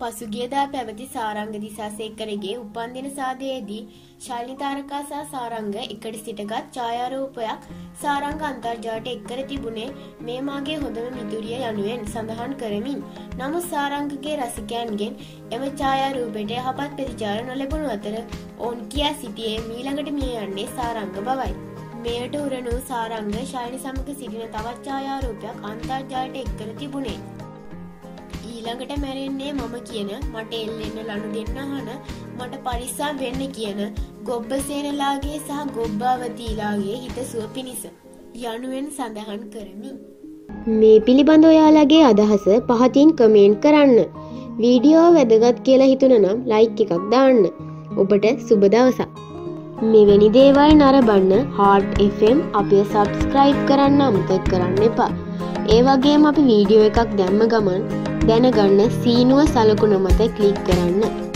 පසුගියදා පැවති සාරංග දිසාසේකරගේ උපන්දින සාදයේදී ශාලිනී තාරකා සහ සාරංග එකට සිටගත් ඡායාරූපයක් සාරංග අන්තර්ජාලයට එක් කර තිබුණේ මේ මාගේ හොඳම මිතුරිය යනුවෙන් සඳහන් කරමින්. නමුත් සාරංගගේ රසිකයන්ගෙන් එම ඡායාරූපයට යහපත් ප්‍රතිචාර නොලැබුණු අතර ඔවුන් කියා සිටියේ මීළඟට මිය යන්නේ සාරංග බවයි. මෙයට උරණු සාරංග ශාලිනී සමග සිටින තවත් ඡායාරූපයක් අන්තර්ජාලයට එක් කර තිබුණේ. ඊළඟට මැරෙන්නේ මම කියන, මට එල්ලෙන්න ලනු දෙන්න අහන, මට පරිස්සම් වෙන්න කියන ගොබ්බසේනලාගේ සහ ගොබ්බාවතීලාගේ හිතසුව පිණිස යනුවෙන් සඳහන් කරමි. මේ පිළිබඳ ඔයාලගේ අදහස පහතින් කමෙන්ට් කරන්න. වීඩියෝ වැදගත් කියලා හිතුණනම් ලයික් එකක් දාන්න. ඔබට සුබ දවසක්. මෙවැනි දේවල් නරඹන්න Heart FM අපිව subscribe කරන්න අමතක කරන්න එපා. ඒ වගේම අපි වීඩියෝ එකක් දැම්ම ගමන් දැනගන්න සීනුව සලකුණ මත ක්ලික් කරන්න.